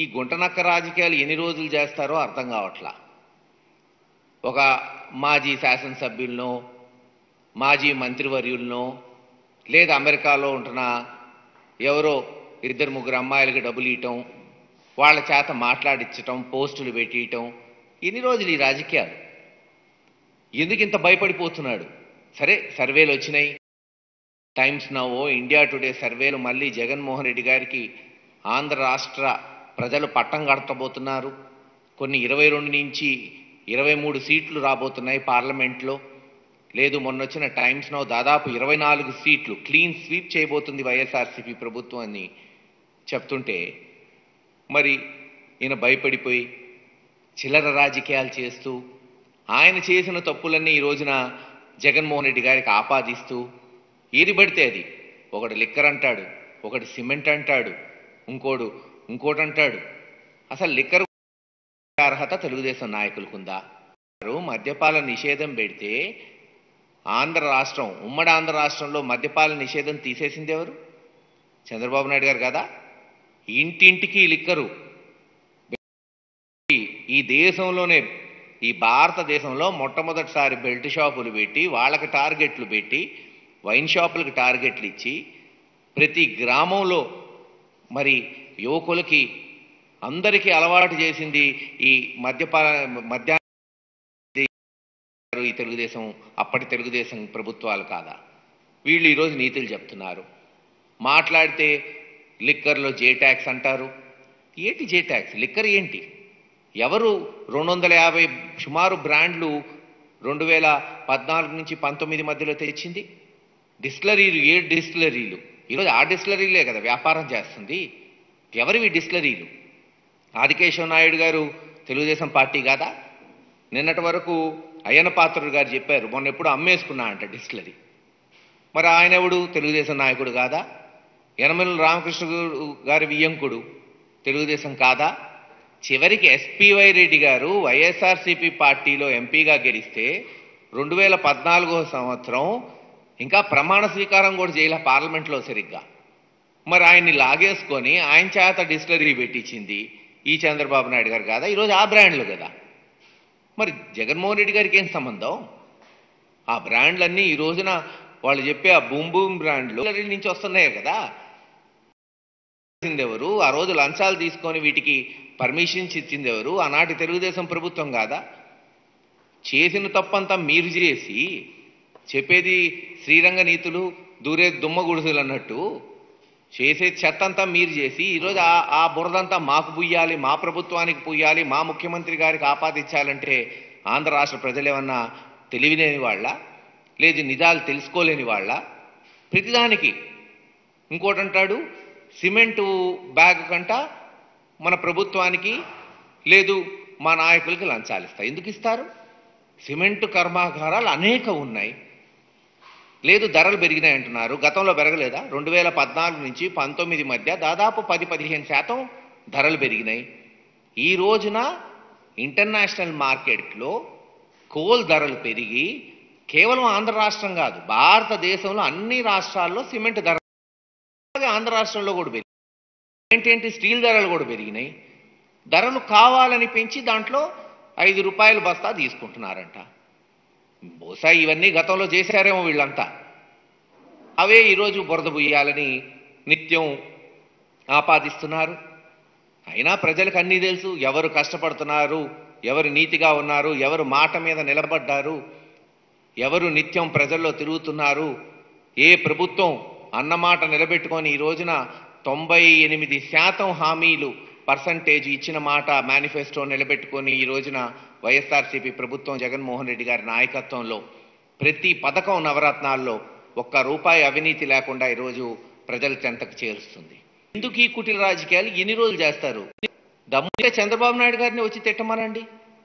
గుంటనక్క రాజకీయాలు ఎన్ని రోజులు చేస్తారో అర్థం కావట్లా. ఒక మాజీ శాసనసభ్యులనో మాజీ మంత్రివర్యులనో లేదా అమెరికాలో ఉంటున్న ఎవరో ఇద్దరు ముగ్గురు అమ్మాయిలకి డబ్బులు ఇవ్వటం, వాళ్ళ చేత మాట్లాడించటం, పోస్టులు పెట్టియటం, ఎన్ని రోజులు ఈ రాజకీయాలు? ఎందుకు ఇంత భయపడిపోతున్నాడు? సరే, సర్వేలు వచ్చినాయి. టైమ్స్ నౌ, ఇండియా టుడే సర్వేలు మళ్ళీ జగన్మోహన్ రెడ్డి గారికి ఆంధ్ర రాష్ట్ర ప్రజలు పట్టం కడతబోతున్నారు. కొన్ని 22 నుంచి 23 సీట్లు రాబోతున్నాయి పార్లమెంట్లో. లేదు, మొన్నొచ్చిన టైమ్స్ నౌ దాదాపు 24 సీట్లు క్లీన్ స్వీప్ చేయబోతుంది వైఎస్ఆర్సీపీ ప్రభుత్వం అని చెప్తుంటే, మరి ఈయన భయపడిపోయి చిల్లర రాజకీయాలు చేస్తూ ఆయన చేసిన తప్పులన్నీ ఈ రోజున జగన్మోహన్ రెడ్డి గారికి ఆపాదిస్తూ ఏది పడితే అది, ఒకటి లిక్కర్ అంటాడు, ఒకటి సిమెంట్ అంటాడు, ఇంకోటి అంటాడు. అసలు లిక్కర్ అర్హత తెలుగుదేశం నాయకులకుందా? మద్యపాల నిషేధం పెడితే ఆంధ్ర రాష్ట్రం, ఉమ్మడి ఆంధ్ర రాష్ట్రంలో మద్యపాల నిషేధం తీసేసింది ఎవరు? చంద్రబాబు నాయుడు గారు కదా. ఇంటింటికి లిక్కరు. ఈ దేశంలోనే, ఈ భారతదేశంలో మొట్టమొదటిసారి బెల్ట్ షాపులు పెట్టి వాళ్ళకి టార్గెట్లు పెట్టి వైన్ షాపులకు టార్గెట్లు ఇచ్చి ప్రతి గ్రామంలో మరి యువకులకి అందరికీ అలవాటు చేసింది ఈ మద్యాన్ని. ఈ తెలుగుదేశం, అప్పటి తెలుగుదేశం ప్రభుత్వాలు కాదా? వీళ్ళు ఈరోజు నీతులు చెప్తున్నారు. మాట్లాడితే లిక్కర్లో జే ట్యాక్స్ అంటారు. ఏంటి జే ట్యాక్స్? లిక్కర్ ఏంటి? ఎవరు 250 సుమారు బ్రాండ్లు 2014 నుంచి 19 మధ్యలో తెచ్చింది? డిస్టిలరీలు. ఏ డిస్టిలరీలు? ఈరోజు ఆ డిస్టిలరీలే కదా వ్యాపారం చేస్తుంది. ఎవరివి డిస్టిలరీలు? ఆదికేశవ నాయుడు గారు తెలుగుదేశం పార్టీ కాదా? నిన్నటి వరకు అయ్యన్న పాత్రుడు గారు చెప్పారు మొన్న ఎప్పుడు అమ్మేసుకున్నా అంట డిస్టిలరీ. మరి ఆయన ఎవడు? తెలుగుదేశం నాయకుడు కాదా? యనమల రామకృష్ణ గారి వియ్యంకుడు తెలుగుదేశం కాదా? చివరికి ఎస్పీవై రెడ్డి గారు వైఎస్ఆర్సీపీ పార్టీలో ఎంపీగా గెలిస్తే 2014 సంవత్సరం ఇంకా ప్రమాణ స్వీకారం కూడా చేయలే పార్లమెంట్లో సరిగ్గా. మరి ఆయన్ని లాగేసుకొని ఆయన చేత డిస్టిలరీ పెట్టించింది ఈ చంద్రబాబు నాయుడు గారు కాదా? ఈరోజు ఆ బ్రాండ్లు కదా. మరి జగన్మోహన్ రెడ్డి గారికి ఏం సంబంధం? ఆ బ్రాండ్లన్నీ ఈ రోజున వాళ్ళు చెప్పే ఆ బూమ్ బూమ్ బ్రాండ్లు నుంచి వస్తున్నాయి కదా. ఎవరు ఆ రోజు లంచాలు తీసుకొని వీటికి పర్మిషన్స్ ఇచ్చింది ఎవరు? ఆనాటి తెలుగుదేశం ప్రభుత్వం కాదా? చేసిన తప్పంతా మీరు చేసి చెప్పేది శ్రీరంగ నీతులు, దూరే దుమ్మ గుడుసులు అన్నట్టు చేసే చెత్తంతా మీరు చేసి ఈరోజు ఆ బురదంతా మాకు పుయ్యాలి, మా ప్రభుత్వానికి పుయ్యాలి, మా ముఖ్యమంత్రి గారికి ఆపాదించాలంటే ఆంధ్ర రాష్ట్ర ప్రజలు ఏమన్నా తెలివిలేని వాళ్ళ? లేదు నిజాలు తెలుసుకోలేని వాళ్ళ? ప్రతిదానికి ఇంకోటి అంటాడు, సిమెంటు బ్యాగ్ కంట మన ప్రభుత్వానికి లేదు మా నాయకులకి లంచాలు ఇస్తాయి. ఎందుకు ఇస్తారు? సిమెంటు కర్మాగారాలు అనేక ఉన్నాయి. లేదు ధరలు పెరిగినాయి అంటున్నారు. గతంలో పెరగలేదా? 2014 నుంచి 19 మధ్య దాదాపు 10-15% ధరలు పెరిగినాయి. ఈ రోజున ఇంటర్నేషనల్ మార్కెట్లో కోల్ ధరలు పెరిగి కేవలం ఆంధ్ర రాష్ట్రం కాదు, భారతదేశంలో అన్ని రాష్ట్రాల్లో సిమెంట్ ధర, ఆంధ్ర రాష్ట్రంలో కూడా పెరిగింది. ఏంటంటే స్టీల్ ధరలు కూడా పెరిగినాయి. ధరలు కావాలని పెంచి దాంట్లో 5 రూపాయల బస్తా తీసుకుంటున్నారంట. బహుశా ఇవన్నీ గతంలో చేశారేమో వీళ్ళంతా. అవే ఈరోజు బురద బుయ్యాలని నిత్యం ఆపాదిస్తున్నారు. అయినా ప్రజలకు అన్నీ తెలుసు. ఎవరు కష్టపడుతున్నారు, ఎవరు నీతిగా ఉన్నారు, ఎవరు మాట మీద నిలబడ్డారు, ఎవరు నిత్యం ప్రజల్లో తిరుగుతున్నారు, ఏ ప్రభుత్వం అన్నమాట నిలబెట్టుకొని ఈ రోజున 98% హామీలు పర్సంటేజ్ ఇచ్చిన మాట మేనిఫెస్టో నిలబెట్టుకొని ఈ రోజున వైఎస్ఆర్సీపీ ప్రభుత్వం జగన్మోహన్ రెడ్డి గారి నాయకత్వంలో ప్రతి పథకం నవరత్నాల్లో ₹1 అవినీతి లేకుండా ఈరోజు ప్రజల చెంతకు చేరుస్తుంది. ఎందుకు ఈ కుటిల రాజకీయాలు ఎన్ని రోజులు చేస్తారు? దమ్ముంటే చంద్రబాబు నాయుడు గారిని వచ్చి తిట్టమనండి,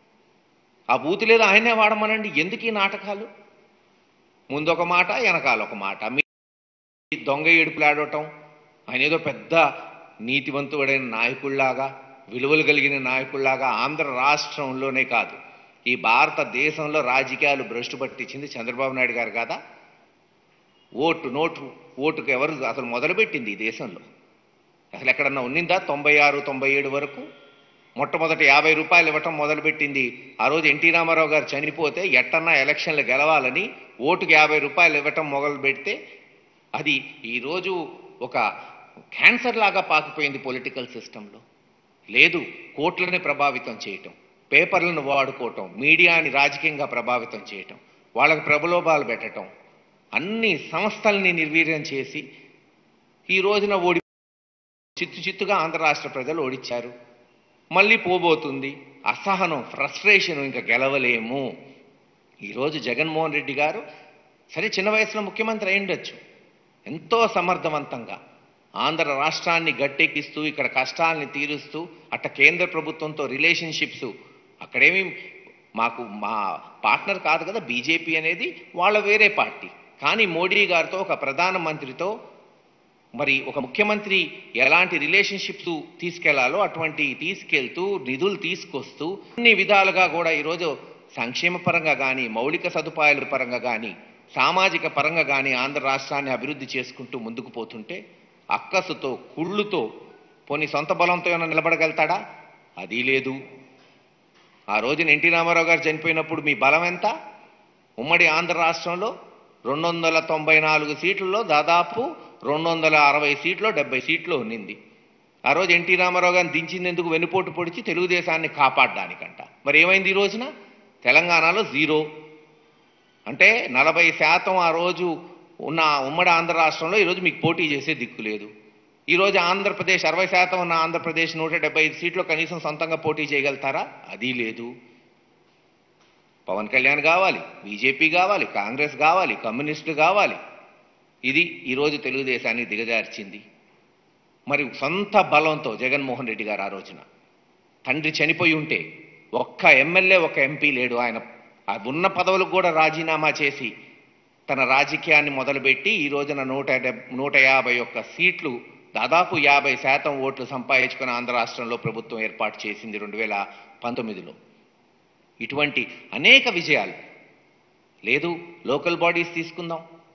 ఆ బూతు లేదా ఆయనే వాడమనండి. ఎందుకు ఈ నాటకాలు? ముందొక మాట వెనకాల ఒక మాట, మీ దొంగ ఏడుపులాడటం. ఆయన ఏదో పెద్ద నీతివంతుడైన నాయకుల్లాగా, విలువలు కలిగిన నాయకుల్లాగా ఆంధ్ర రాష్ట్రంలోనే కాదు ఈ భారతదేశంలో రాజకీయాలు భ్రష్టు పట్టించింది చంద్రబాబు నాయుడు గారు కాదా? ఓటుకు ఎవరు అసలు మొదలుపెట్టింది ఈ దేశంలో? అసలు ఎక్కడన్నా ఉన్నిందా 96, 97 వరకు? మొట్టమొదటి 50 రూపాయలు ఇవ్వటం మొదలుపెట్టింది ఆ రోజు ఎన్టీ రామారావు గారు చనిపోతే ఎట్టన్నా ఎలక్షన్లు గెలవాలని ఓటుకి 50 రూపాయలు ఇవ్వటం మొదలు పెడితే అది ఈరోజు ఒక క్యాన్సర్ లాగా పాకిపోయింది పొలిటికల్ సిస్టంలో. లేదు, కోట్లని ప్రభావితం చేయటం, పేపర్లను వాడుకోవటం, మీడియాని రాజకీయంగా ప్రభావితం చేయటం, వాళ్ళకి ప్రలోభాలు పెట్టడం, అన్ని సంస్థల్ని నిర్వీర్యం చేసి ఈ రోజున చిత్తుగా ఆంధ్ర రాష్ట్ర ప్రజలు ఓడిచ్చారు. మళ్ళీ పోబోతుంది. అసహనం, ఫ్రస్ట్రేషన్, ఇంకా గెలవలేము. ఈరోజు జగన్మోహన్ రెడ్డి గారు సరే చిన్న వయసులో ముఖ్యమంత్రి అయిండొచ్చు, ఎంతో సమర్థవంతంగా ఆంధ్ర రాష్ట్రాన్ని గట్టెక్కిస్తూ ఇక్కడ కష్టాలని తీరుస్తూ అట్ట కేంద్ర ప్రభుత్వంతో రిలేషన్షిప్స్ అక్కడేమి మా పార్ట్నర్ కాదు కదా బీజేపీ అనేది, వాళ్ళ వేరే పార్టీ. కానీ మోడీ గారితో ఒక ప్రధానమంత్రితో మరి ఒక ముఖ్యమంత్రి ఎలాంటి రిలేషన్షిప్స్ తీసుకెళ్లాలో అటువంటి తీసుకెళ్తూ నిధులు తీసుకొస్తూ అన్ని విధాలుగా కూడా ఈరోజు సంక్షేమ పరంగా కానీ మౌలిక సదుపాయాల పరంగా కానీ సామాజిక పరంగా కానీ ఆంధ్ర రాష్ట్రాన్ని అభివృద్ధి చేసుకుంటూ ముందుకు పోతుంటే అక్కసుతో కుళ్ళుతో పోనీ సొంత బలంతో ఏమైనా నిలబడగలుగుతాడా? అది లేదు. ఆ రోజున ఎన్టీ రామారావు గారు చనిపోయినప్పుడు మీ బలం ఎంత? ఉమ్మడి ఆంధ్ర రాష్ట్రంలో 294 సీట్లలో దాదాపు 260 సీట్లో 70 సీట్లు ఉన్నింది. ఆ రోజు ఎన్టీ రామారావు గారిని దించిందెందుకు? వెన్నుపోటు పొడిచి తెలుగుదేశాన్ని కాపాడడానికంట. మరి ఏమైంది ఈ రోజున? తెలంగాణలో 0. అంటే 40% ఆ రోజు ఉన్న ఉమ్మడి ఆంధ్ర రాష్ట్రంలో ఈరోజు మీకు పోటీ చేసే దిక్కు లేదు. ఈరోజు ఆంధ్రప్రదేశ్ 60% ఉన్న ఆంధ్రప్రదేశ్ 175 సీట్లో కనీసం సొంతంగా పోటీ చేయగలుగుతారా? అది లేదు. పవన్ కళ్యాణ్ కావాలి, బీజేపీ కావాలి, కాంగ్రెస్ కావాలి, కమ్యూనిస్టులు కావాలి. ఇది ఈరోజు తెలుగుదేశాన్ని దిగజార్చింది. మరి సొంత బలంతో జగన్మోహన్ రెడ్డి గారు ఆ రోజున తండ్రి చనిపోయి ఉంటే ఒక్క ఎమ్మెల్యే ఒక్క ఎంపీ లేడు. ఆయన ఉన్న పదవులకు కూడా రాజీనామా చేసి తన రాజకీయాన్ని మొదలుపెట్టి ఈ రోజున 151 సీట్లు దాదాపు 50% ఓట్లు సంపాదించుకుని ఆంధ్ర రాష్ట్రంలో ప్రభుత్వం ఏర్పాటు చేసింది 2019లో. ఇటువంటి అనేక విజయాలు. లేదు, లోకల్ బాడీస్ తీసుకుందాం,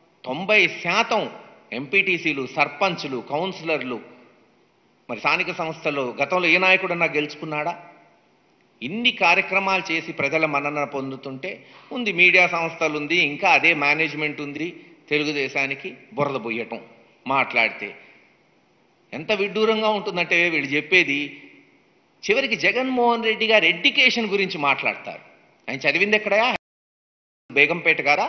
90% ఎంపీటీసీలు, సర్పంచులు, కౌన్సిలర్లు మరి స్థానిక సంస్థల్లో గతంలో ఏ నాయకుడన్నా గెలుచుకున్నాడా? ఇన్ని కార్యక్రమాలు చేసి ప్రజల మన్నన పొందుతుంటే ఉంది మీడియా సంస్థలు ఉంది, ఇంకా అదే మేనేజ్మెంట్ ఉంది. తెలుగుదేశానికి బురద బొయ్యటం మాట్లాడితే ఎంత విడ్డూరంగా ఉంటుందంటే వీళ్ళు చెప్పేది చివరికి జగన్మోహన్ రెడ్డి గారు ఎడ్యుకేషన్ గురించి మాట్లాడతారు. ఆయన చదివింది ఎక్కడయా? బేగంపేట గారా?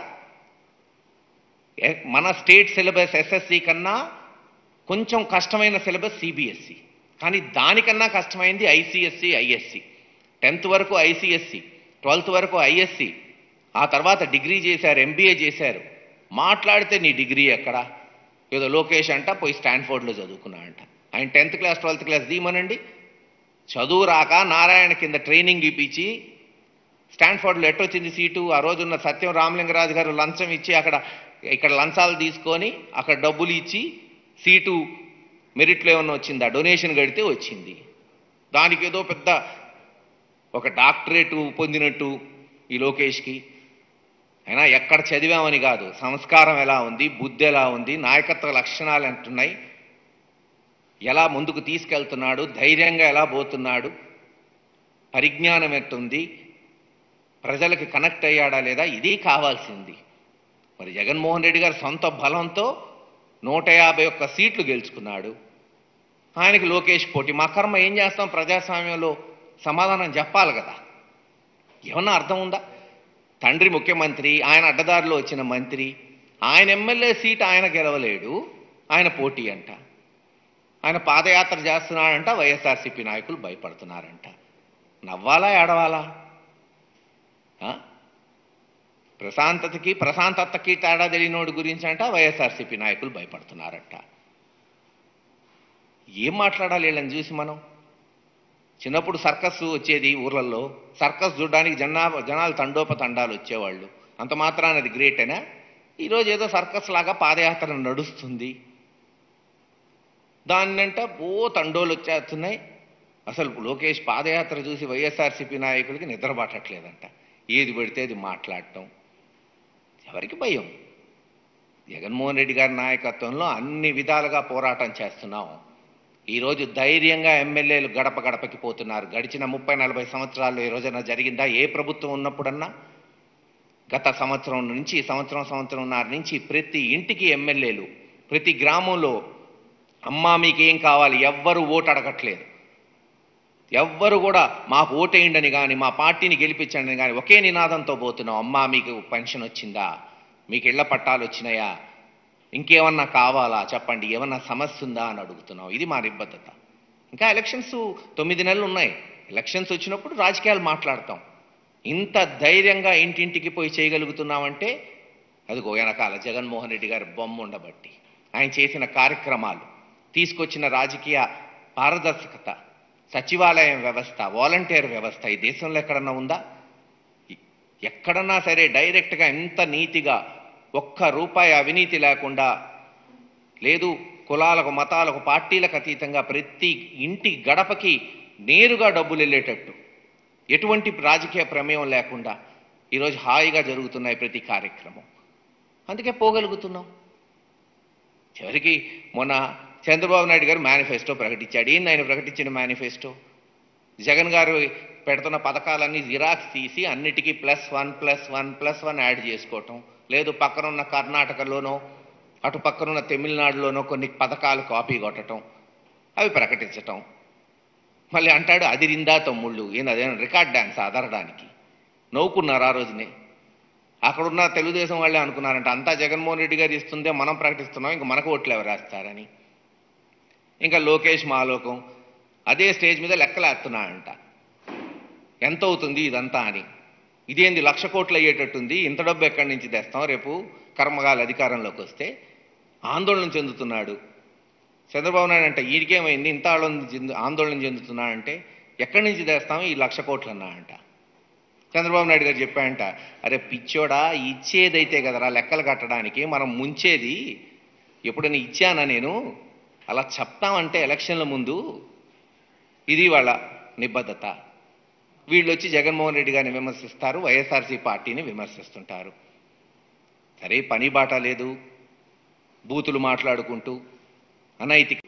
మన స్టేట్ సిలబస్ ఎస్ఎస్సి కన్నా కొంచెం కష్టమైన సిలబస్ సిబిఎస్సి, కానీ దానికన్నా కష్టమైంది ఐసిఎస్సి, ఐఎస్సి. 10th వరకు ఐసిఎస్సి, 12th వరకు ఐఎస్సి, ఆ తర్వాత డిగ్రీ చేశారు, ఎంబీఏ చేశారు. మాట్లాడితే నీ డిగ్రీ ఎక్కడా? ఏదో లోకేష్ అంట పోయి స్టాన్ఫోర్డ్లో చదువుకున్నా అంట. ఆయన 10th క్లాస్ 12th క్లాస్ దీమనండి. చదువు రాక నారాయణ కింద ట్రైనింగ్ ఇప్పించి స్టాన్ఫోర్డ్లో ఎట్టొచ్చింది సీటు? ఆ రోజున్న సత్యం రామలింగరాజు గారు లంచం ఇచ్చి ఇక్కడ లంచాలు తీసుకొని అక్కడ డబ్బులు ఇచ్చి సీటు మెరిట్లో ఏమన్నా వచ్చిందా? డొనేషన్ కడితే వచ్చింది. దానికి ఏదో పెద్ద ఒక డాక్టరేటు పొందినట్టు ఈ లోకేష్కి. అయినా ఎక్కడ చదివామని కాదు, సంస్కారం ఎలా ఉంది, బుద్ధి ఎలా ఉంది, నాయకత్వ లక్షణాలు అంటున్నాయి, ఎలా ముందుకు తీసుకెళ్తున్నాడు, ధైర్యంగా ఎలా పోతున్నాడు, పరిజ్ఞానం ఎట్టుంది, ప్రజలకి కనెక్ట్ అయ్యాడా లేదా, ఇది కావాల్సింది. మరి జగన్మోహన్ రెడ్డి గారు సొంత బలంతో 151 సీట్లు గెలుచుకున్నాడు. ఆయనకి లోకేష్ పోటీ. మా కర్మ ఏం చేస్తాం? ప్రజాస్వామ్యంలో సమాధానం చెప్పాలి కదా. ఏమన్నా అర్థం ఉందా? తండ్రి ముఖ్యమంత్రి, ఆయన అడ్డదారిలో వచ్చిన మంత్రి, ఆయన ఎమ్మెల్యే సీట్ ఆయన గెలవలేడు, ఆయన పోటీ అంట. ఆయన పాదయాత్ర చేస్తున్నాడంట, వైఎస్ఆర్సీపీ నాయకులు భయపడుతున్నారంట. నవ్వాలా ఏడవాలా? ప్రశాంతతకి తేడా తెలియనోడి గురించి అంట వైఎస్ఆర్సీపీ నాయకులు భయపడుతున్నారట. ఏం మాట్లాడాలి వీళ్ళని చూసి మనం? చిన్నప్పుడు సర్కస్ వచ్చేది ఊర్లలో, సర్కస్ చూడడానికి జనాలు తండోపతండాలు వచ్చేవాళ్ళు. అంత మాత్రాన అది గ్రేటేనా? ఈరోజు ఏదో సర్కస్ లాగా పాదయాత్ర నడుస్తుంది, దాన్నంట తండోలు వచ్చేస్తున్నాయి. అసలు లోకేష్ పాదయాత్ర చూసి వైఎస్ఆర్సీపీ నాయకులకి నిద్ర పట్టట్లేదంట. ఏది పెడితే అది మాట్లాడటం. ఎవరికి భయం? జగన్మోహన్ రెడ్డి గారి నాయకత్వంలో అన్ని విధాలుగా పోరాటం చేస్తున్నాం. ఈరోజు ధైర్యంగా ఎమ్మెల్యేలు గడప గడపకి పోతున్నారు. గడిచిన 30-40 సంవత్సరాల్లో ఈ రోజున జరిగిందా? ఏ ప్రభుత్వం ఉన్నప్పుడన్నా? గత సంవత్సరం నుంచి సంవత్సరంన్నర నుంచి ప్రతి ఇంటికి ఎమ్మెల్యేలు, ప్రతి గ్రామంలో అమ్మా మీకేం కావాలి, ఎవ్వరు ఓటు అడగట్లేదు. ఎవ్వరు కూడా మాకు ఓటేయండి కానీ, మా పార్టీని గెలిపించండి కానీ ఒకే నినాదంతో పోతున్నాం. అమ్మా మీకు పెన్షన్ వచ్చిందా, మీకు ఇళ్ల పట్టాలు వచ్చినాయా, ఇంకేమన్నా కావాలా చెప్పండి, ఏమన్నా సమస్య ఉందా అని అడుగుతున్నాం. ఇది మా నిబద్ధత. ఇంకా ఎలక్షన్స్ 9 నెలలు ఉన్నాయి. ఎలక్షన్స్ వచ్చినప్పుడు రాజకీయాలు మాట్లాడతాం. ఇంత ధైర్యంగా ఇంటింటికి పోయి చేయగలుగుతున్నామంటే అదిగో వెనకాల జగన్మోహన్ రెడ్డి గారి బొమ్మ ఉండబట్టి, ఆయన చేసిన కార్యక్రమాలు, తీసుకొచ్చిన రాజకీయ పారదర్శకత, సచివాలయం వ్యవస్థ, వాలంటీర్ వ్యవస్థ ఈ దేశంలో ఎక్కడన్నా ఉందా? ఎక్కడన్నా సరే డైరెక్ట్గా ఎంత నీతిగా ఒక్క రూపాయి అవినీతి లేకుండా, లేదు కులాలకు మతాలకు పార్టీలకు అతీతంగా ప్రతి ఇంటి గడపకి నేరుగా డబ్బులు వెళ్ళేటట్టు, ఎటువంటి రాజకీయ ప్రమేయం లేకుండా ఈరోజు హాయిగా జరుగుతున్నాయి ప్రతి కార్యక్రమం. అందుకే పోగలుగుతున్నాం. చివరికి మొన్న చంద్రబాబు నాయుడు గారు మేనిఫెస్టో ప్రకటించాడు. ఏంది ఆయన ప్రకటించిన మేనిఫెస్టో? జగన్ గారు పెడుతున్న పథకాలన్నీ జిరాక్స్ తీసి అన్నిటికీ +1+1+1 యాడ్ చేసుకోవటం, లేదు పక్కనున్న కర్ణాటకలోనో అటు పక్కనున్న తమిళనాడులోనో కొన్ని పథకాలు కాపీ కొట్టడం, అవి ప్రకటించటం. మళ్ళీ అంటాడు అదిరిందా తమ్ముళ్ళు. ఏంది అదేనా రికార్డ్ డ్యాన్స్ అదరడానికి? నవ్వుకున్నారు ఆ రోజునే. అక్కడున్న తెలుగుదేశం వాళ్ళే అనుకున్నారంట అంతా జగన్మోహన్ రెడ్డి గారు ఇస్తుందే మనం ప్రకటిస్తున్నాం, ఇంకా మనకు ఓట్లు ఎవరు వేస్తారని. ఇంకా లోకేష్ మాలోకం అదే స్టేజ్ మీద లెక్కలేస్తున్నాడంట, ఎంత అవుతుంది ఇదంతా అని. ఇదేంది 1,00,000 కోట్లు అయ్యేటట్టుంది, ఇంత డబ్బు ఎక్కడి నుంచి తెస్తాం రేపు కర్మగాలి అధికారంలోకి వస్తే? ఆందోళన చెందుతున్నాడు చంద్రబాబు నాయుడు. అంట ఈడికేమైంది ఇంత ఆందోళన చెందుతున్నాడంటే, ఎక్కడి నుంచి తెస్తాం ఈ 1,00,000 కోట్లు అన్నా అంట. చంద్రబాబు నాయుడు గారు చెప్పాయంట, అరే పిచ్చోడా, ఇచ్చేదైతే కదరా లెక్కలు కట్టడానికి, మనం ముంచేది ఎప్పుడైనా ఇచ్చానా నేను? అలా చెప్తామంటే ఎలక్షన్ల ముందు. ఇది వాళ్ళ నిబద్ధత. వీళ్ళు వచ్చి జగన్మోహన్ రెడ్డి గారిని విమర్శిస్తారు, వైఎస్ఆర్సీ పార్టీని విమర్శిస్తుంటారు. సరే పని బాట లేదు, బూతులు మాట్లాడుకుంటూ అనైతిక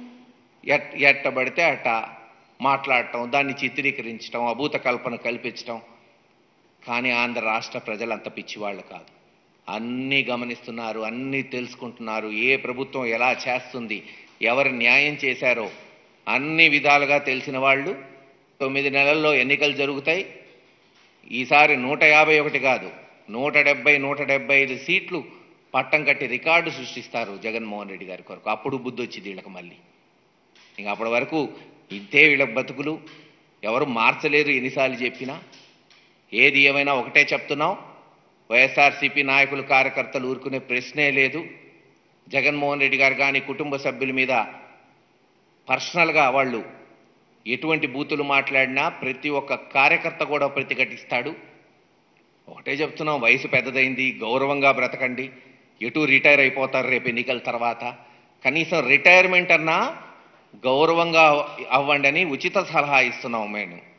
ఎట్టబడితే అట్ట మాట్లాడటం, దాన్ని చిత్రీకరించడం, అభూత కల్పన కల్పించడం. కానీ ఆంధ్ర రాష్ట్ర ప్రజలు అంత పిచ్చివాళ్ళు కాదు. అన్నీ గమనిస్తున్నారు, అన్నీ తెలుసుకుంటున్నారు. ఏ ప్రభుత్వం ఎలా చేస్తుంది, ఎవరు న్యాయం చేశారో అన్ని విధాలుగా తెలిసిన వాళ్ళు. 9 నెలల్లో ఎన్నికలు జరుగుతాయి. ఈసారి 151 కాదు 170-175 సీట్లు పట్టం కట్టి రికార్డు సృష్టిస్తారు జగన్మోహన్ రెడ్డి గారి కొరకు. అప్పుడు బుద్ధి వచ్చింది వీళ్ళకి మళ్ళీ. ఇంకా అప్పటి వరకు ఇంతే వీళ్ళ బతుకులు, ఎవరు మార్చలేరు ఎన్నిసార్లు చెప్పినా. ఏది ఏమైనా ఒకటే చెప్తున్నాం, వైఎస్ఆర్సీపీ నాయకులు కార్యకర్తలు ఊరుకునే ప్రశ్నే లేదు. జగన్మోహన్ రెడ్డి గారు కానీ కుటుంబ సభ్యుల మీద పర్సనల్గా వాళ్ళు ఎటువంటి బూతులు మాట్లాడినా ప్రతి ఒక్క కార్యకర్త కూడా ప్రతిఘటిస్తాడు. ఒకటే చెప్తున్నాం, వయసు పెద్దదైంది, గౌరవంగా బ్రతకండి, ఎటు రిటైర్ అయిపోతారు రేపు ఎన్నికల తర్వాత, కనీసం రిటైర్మెంట్ అన్నా గౌరవంగా అవ్వండి అని ఉచిత సలహా ఇస్తున్నాం మేము.